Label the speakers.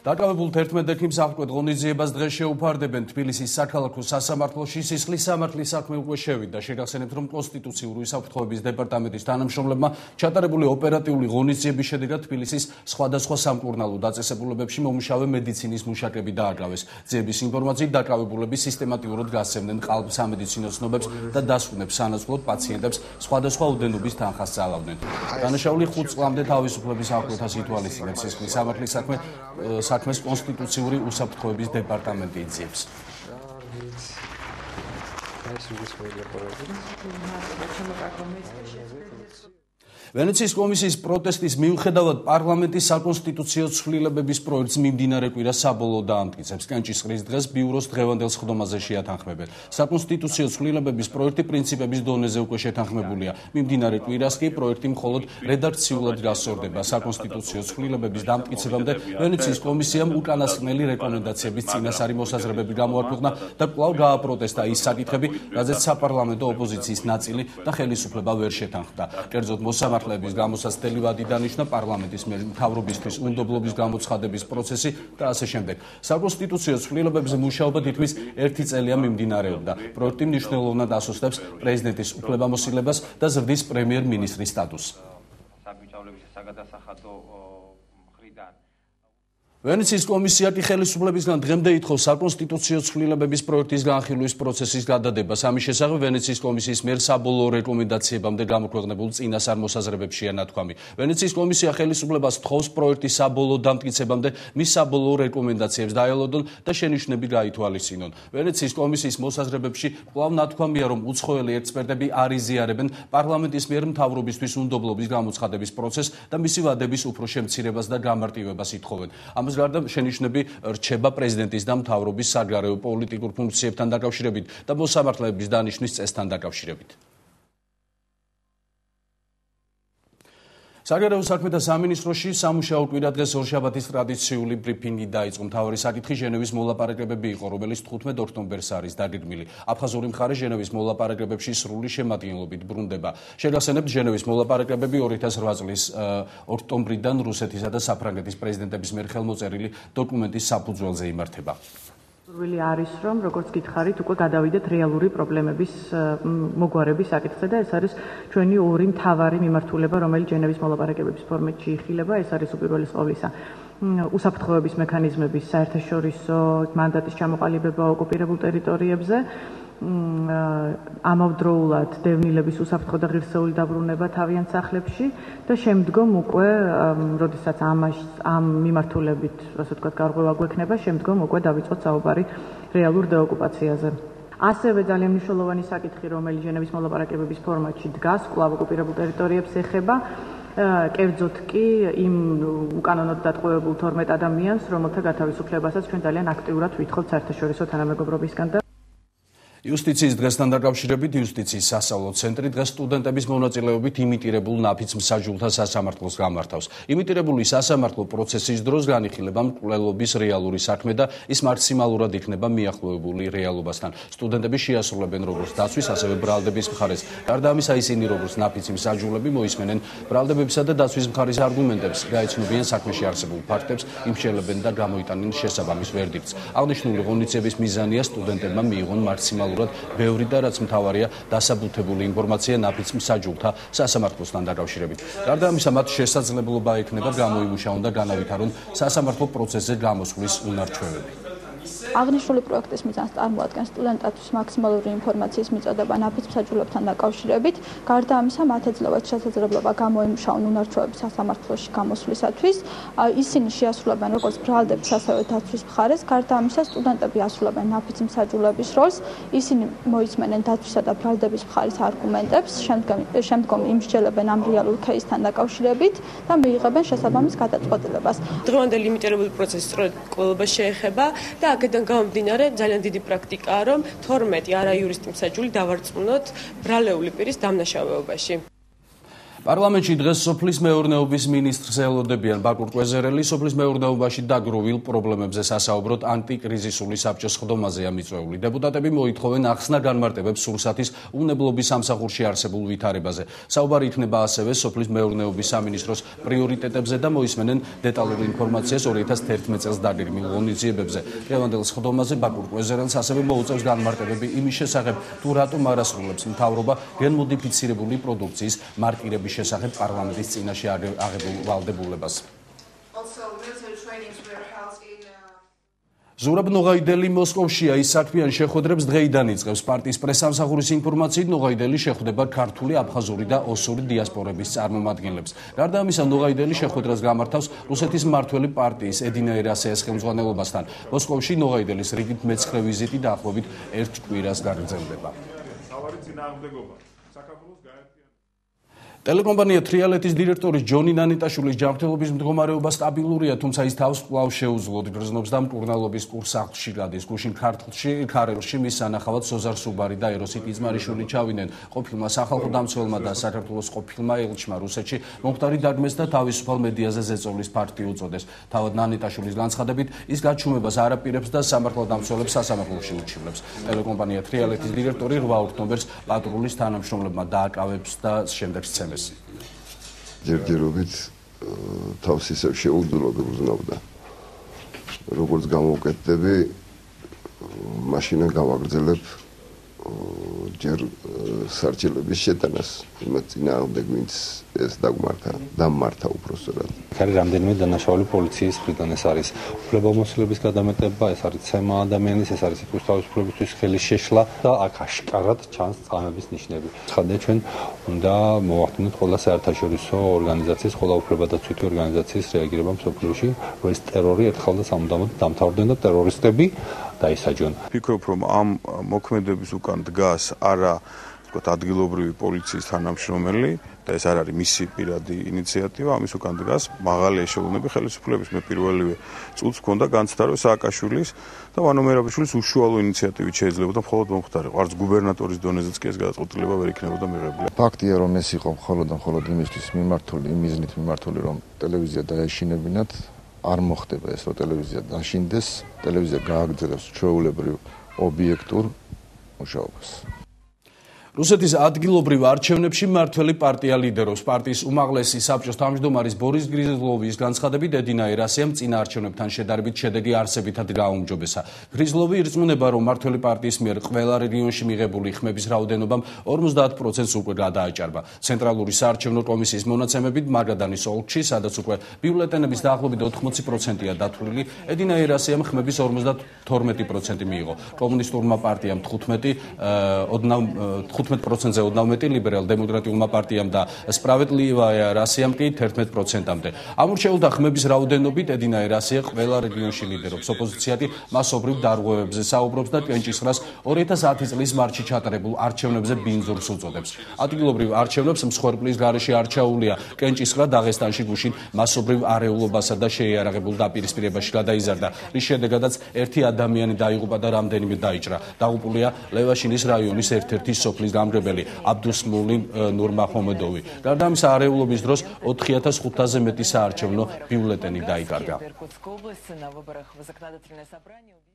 Speaker 1: დაკავებულ 11 მსახურად ღონისძიებას დღეს შეუფარდებენ თბილისის საქალაქო სასამართლოში სისხლის სამართლის საქმე უკვე შევიდა. შეგახსენებთ, რომ კონსტიტუციური უსაფრთხოების დეპარტამენტის თანამშრომლებმა ჩატარებული ოპერატიული ღონისძიების შედეგად თბილისის სხვადასხვა სამკურნალო დაწესებულებებში მომუშავე მედიცინის მუშაკები დააკავეს. ძიების ინფორმაციით დაკავებულები სისტემატიურად გასცემდნენ ყალბ სამედიცინო ცნობებს და დასკვნებს სანაცვლოდ პაციენტებს სხვადასხვა ოდენობის თანხას ძალავდნენ. დანაშაული 5 წლამდე თავისუფლების აღკვეთას ითვალისწინებს სისხლის სამართლის საქმეს კონსტიტუციური უსაფრთხოების დეპარტამენტი იძიებს. ვენეციის კომისიის პროტესტის მიუხედავად პარლამენტის საკონსტიტუციო ცვლილებების პროექტს მიმდინარე კვირა საბოლოოდ დაამტკიცებს. კენჭისყრის დღეს ბიუროს დღევანდელ სხდომაზე შეათანხმებენ. საკონსტიტუციო ცვლილებების პროექტი პრინციპების დონეზე უკვე შეთანხმებულია. მიმდინარე კვირას კი პროექტი მხოლოდ რედაქციულად გასწორდება. საკონსტიტუციო ცვლილებების დამტკიცებამდე ვენეციის კომისიამ უკანასკნელი რეკომენდაციების წინასწარი მოსაზრებები გამოაქვეყნა და კვლავ გააპროტესტა ის საკითხები, რაზეც საპარლამენტო ოპოზიციის ნაწილი და ხელისუფლება ვერ შეთანხმდა. კერძოდ მოსამართლეების გამოსაცდელი ვადი დანიშნა პარლამენტის მიერ მთავრობისთვის უნდობლობის გამოცხადების პროცესი და ასე შემდეგ. საკონსტიტუციო ცვლილებებზე მუშაობა თითქმის 1 წელია მიმდინარეობდა. პროექტი მნიშვნელოვნად ასუსტებს პრეზიდენტის უფლებამოსილებას და ზრდის პრემიერ-მინისტრის სტატუსს. ვენეციის კომისია კი ხელისუფლებისგან დღემდე ითხოვს საკონსტიტუციო ცვლილებების პროექტის განხილვის პროცესის გადადებას. ამის შესახებ ვენეციის კომისიის მიერ საბოლოო რეკომენდაციებამდე გამოქვეყნებულ წინასწარ მოსაზრებებშია ნათქვამი. ვენეციის კომისია ხელისუფლებას თხოვს პროექტის საბოლოო დამტკიცებამდე მის საბოლოო რეკომენდაციებს დაელოდონ და შენიშვნები გაითვალისწინონ. ვენეციის კომისიის მოსაზრებებში კვლავ ნათქვამია, რომ უცხოელი ექსპერტები არ იზიარებენ პარლამენტის მიერ მთავრობისთვის უნდობლობის გამოცხადების პროცესს და მისი ვადების უფრო შემცირებას და გამარტივებას ითხოვენ. გარდა შენიშვნები რჩება პრეზიდენტის და მთავრობის საგარეო პოლიტიკურ ფუნქციებთან დაკავშირებით და მოსამართლეების დანიშვნის წესთან დაკავშირებით. საგარეო საქმეთა სამინისტროში სამუშაო კვირა დღეს ორშაბათის ტრადიციული ბრიფინგი დაიწყო. მთავარი საკითხი ჟენევის მოლაპარაკებები იყო, რომელიც 15 ოქტომბერს არის დაგეგმილი. აფხაზური მხარე ჟენევის მოლაპარაკებებში სრული შემადგენლობით ბრუნდება. შეგახსენებთ, ჟენევის მოლაპარაკებები 2008 წლის ოქტომბრიდან რუსეთისა და საფრანგეთის პრეზიდენტების მიერ ხელმოწერილი დოკუმენტის საფუძველზე იმართება.
Speaker 2: სურვილი არის, რომ როგორც გითხარით, უკვე გადავიდეთ რეალური პრობლემების მოგვარების საკითხზე და ეს არის ჩვენი ორი მთავარი მიმართულება, რომელიც ჟენევის მოლაპარაკებების ფორმატში იხილება. ეს არის უპირველეს ყოვლისა უსაფრთხოების მექანიზმების საერთაშორისო მანდატის ჩამოყალიბება ოკუპირებულ ტერიტორიებზე, ამავდროულად დევნილების უსაფრთხო და ღირსეული დაბრუნება თავიანთ სახლებში და შემდგომ უკვე, როდესაც ამ მიმართულებით, ასე ვთქვათ, გარღვევა გვექნება, შემდგომ უკვე დავიწყოთ საუბარი რეალურ დეოკუპაციაზე. ასევე ძალიან მნიშვნელოვანი საკითხი, რომელიც ჟენევის მოლაპარაკებების ფორმატში დგას, კვლავ ოკუპირებულ ტერიტორიებს ეხება, კერძოდ კი იმ უკანონოდ დატყვევებულ 12 ადამიანს, რომელთა გათავისუფლებასაც ჩვენ ძალიან აქტიურად ვითხოვთ საერთაშორისო თანამეგობრობისგან და
Speaker 1: იუსტიციის დღესთან დაკავშირებით იუსტიციის სასწავლო ცენტრი დღეს სტუდენტების მონაწილეობით იმიტირებულ ნაფიც მსაჯულთა სასამართლოს გამართავს. იმიტირებული სასამართლო პროცესის დროს განიხილება მკვლელობის რეალური საქმე და ის მაქსიმალურად იქნება მიახლოებული რეალობასთან. სტუდენტები შეასრულებენ როგორც დაცვის, ასევე ბრალდების მხარეს. გარდა ამისა, ისინი როგორც ნაფიცი მსაჯულები მოისმენენ ბრალდებებისა და დაცვის მხარის არგუმენტებს, გაეცნობიან საქმეში არსებულ ფაქტებს, იმსჯელებენ და გამოიტანენ შესაბამის ვერდიქტს. აღნიშნული ღონისძიების მიზანია სტუდენტებმა მიიღონ მაქსიმალურად ბევრი და რაც მთავარია დასაბუთებული ინფორმაცია ნაფიც მსაჯულთა სასამართლოსთან დაკავშირებით. გარდა ამისა, მათ შესაძლებლობა ექნება გამოიმუშაონ და განავითარონ სასამართლო პროცესზე გამოსვლის უნარჩვევები.
Speaker 3: აღნიშნული პროექტის მიზანს წარმოადგენს სტუდენტების მაქსიმალური ინფორმაციის მიწოდება ნაფიც მსაჯულებთან დაკავშირებით. გარდა ამისა, მათ ეძლევათ შესაძლებლობა გამოიმუშაონ უნარჩვევები სასამართლოში გამოსვლისათვის. ისინი შეასრულებენ როგორც ბრალდების, ასევე დაცვის მხარეს. გარდა ამისა, სტუდენტები ასრულებენ ნაფიც მსაჯულების როლს. ისინი მოისმენენ დაცვისა და ბრალდების მხარის არგუმენტებს, შემდგომ იმსჯელებენ ამ რეალურ кейსთან დაკავშირებით და მიიღებენ შესაბამის გადაწყვეტილებას.
Speaker 4: დღევანდელი იმიტირებული პროცესი სწორედ კვლელობას შეეხება და აქედან გამომდინარე ძალიან დიდი პრაქტიკაა, რომ 12 არაიურისტი მსაჯული დავარწმუნოთ ბრალეული პირის დამნაშავეობაში.
Speaker 1: პარლამენტში დღეს სოფლის მეურნეობის მინისტრს ელოდებიან ბაკურ კვეზერელი. სოფლის მეურნეობაში დაგროვილ პრობლემებზე სასაუბროდ ანტიკრიზისული საბჭოს ხდომაზეა მიწვეული. დეპუტატები მოითხოვენ ახსნა განმარტებებს სურსათის უნებლობის სამსახურში არსებულ ვითარებაზე. საუბარი იქნება ასევე სოფლის მეურნეობის სამინისტროს პრიორიტეტებზე და მოისმენენ დეტალურ ინფორმაციას 2011 წელს დაგეგმილ ღონისძიებებზე. დღევანდელ ხდომაზე ბაკურ კვეზერელს ასევე მოუწევს განმარტებები იმის შესახებ, თუ რატომ არ ასრულებს მთავრობა გენმოდიფიცირებული პროდუქციის მარკირების შესახებ პარლამენტის წინაშე აღებულ ვალდებულებას. ზურაბ ნოღაიდელი მოსკოვშია. ის საქმიან შეხვედრებს დღეიდან იწყებს. პარტიის პრესამსახურის ინფორმაციით ნოღაიდელი შეხვდება ქართული, აფხაზური და ოსური დიასპორების წარმომადგენლებს. გარდა ამისა, ნოღაიდელი შეხვედრას გამართავს რუსეთის მმართველი პარტიის ედინა ერასეას ხელმძღვანელობასთან. მოსკოვში ნოღაიდელის რიგით მეცხრე ვიზიტი დაახლოებით 1 კვირას გაგრძელდება. ტელეკომპანია თრიალეთის დირექტორის ჯონი ნანიტაშვილის ჯანმრთელობის მდგომარეობა სტაბილურია, თუმცა ის თავს კვლავ შეუძლოდ გრძნობს და მკურნალობის კურს აღში გადის. გუშინ ქარელში მის სანახავად სოზარ სუბარი და ეროსით იზმარიშვილი ჩავიდნენ. ყოფილმა სახალხო დამცველმა და საქართველოს ყოფილმა ელჩმა რუსეთში მომხდარი დაგმეს და თავისუფალ მედიაზე ზეწოლის ფაქტი უწოდეს. თავად ნანიტაშვილის განცხადებით, ის გაჩუმებას არ აპირებს და სამართალდამცველებს სასამართლოში ურჩევლებს. ტელეკომპანია თრიალეთის დირექტორი 8 ოქტომბერს პატრულის თანამშრომლებმა დააკავებს და შემდეგ სცემს.
Speaker 5: ჯერჯერობით თავს ისევ შეუძლოდ გრძნობდა. როგორც გამოვკეთდები, მაშინა გავაგრძელებ ჯერ სარჩელების შეტანას, იმათ წინააღმდეგ ვინც ეს დამმართა უпроსტად.
Speaker 6: არის რამდენიმე დანაშაული პოლიციის მხრიდან, ეს არის უფლებამოსილების გადამეტება, ეს არის ცემა ადამიანის, ეს არის სიკვდილის თავისუფლებისთვის ხელის შეშლა და აქ აშკარად ჩანს წამების ნიშნები. ცხადია, ჩვენ უნდა მოვახდინოთ ყველა საერთაშორისო ორგანიზაციის, ყველა უფლებადაცვითი ორგანიზაციის რეაგირება მსოფლიოში, რომ ეს ტერორი ერთხელ და სამუდამოდ დამთავრდნენ და ტერორისტები დაისაჯონ.
Speaker 7: ვფიქრობ, რომ ამ მოქმედების უკან დგას არა ადგილობრივი პოლიციის თანამშრომელი და ეს არ არის მისი პირადი ინიციატივა, ამის უკან დგას მაღალი ეშელონები ხელისუფლების. მე პირველივე წუთს მქონდა განცდა, რომ სააკაშვილის და ვანო მერაბიშვილის უშუალო ინიციატივით შეიძლებოდა მხოლოდ მომხდარიყო. არც გუბერნატორის დონეზეც კი ეს გადაწყვეტილება ვერ იქნებოდა მიღებული.
Speaker 5: ფაქტია, რომ ეს იყო მხოლოდ იმისთვის მიმართული, იმ მიზნით მიმართული, რომ ტელევიზია დაეშინებინათ. არ მოხდება ეს, რომ ტელევიზია დაშინდეს, ტელევიზია გააგრძელებს ჩვეულებრივ ობიექტურ მუშაობას.
Speaker 1: რუსეთის ადგილობრივ არჩევნებში მმართველი პარტია ლიდერობს. პარტიის უმაღლესი საბჭოს თავმჯდომარის ბორის გრიზლოვის განცხადებით, ედინა ერასიამ წინა არჩევნებთან შედარებით შედეგი არსებითად გააუმჯობესა. გრიზლოვი ირწმუნება, რომ მმართველი პარტიის მიერ ყველა რეგიონში მიღებული ხმების რაოდენობამ 50%-ს უკვე გადააჭარბა. ცენტრალური საარჩევნო კომისიის მონაცემებით, მაგადანის ოლქში, სადაც უკვე ბიულეტენების დაახლოებით 80%-ია დათვლილი, ედინა ერასიამ ხმების 52% მიიღო. კომუნისტურმა პარტიამ 15%-ზე ოდნავ მეტი, ლიბერალ-დემოკრატიულმა პარტიამ და სპრავედლივაია რასიამ კი 11%-მდე. ამორჩეულთა ხმების რაოდენობით ედინა ერასია ყველა რეგიონში ლიდერობს. ოპოზიციათი მასობრივ დარღვევებზე საუბრობს და კენჭისყრას 2010 წლის მარტში ჩატარებულ არჩევნებზე ბინძურს უწოდებს. ადგილობრივ არჩევნებს მსხვერპლის გარეშე არჩეულია. კენჭისყრა დაღესტანში გუშინ მასობრივ არეულობასა და შეიარაღებულ დაპირისპირებაში გადაიზარდა, რის შედეგადაც 1 ადამიანი დაიღუპა და რამდენიმე დაიჭრა. დაღუპულია ლევაშინის რაიონის ერთ-ერთი სოფლის გამგებელი აბდუსმული ნურმახომედოვი. გარდა ამისა, არეულობის დროს 4500-ზე მეტი საარჩევნო ბიულეტენი დაიკარგა.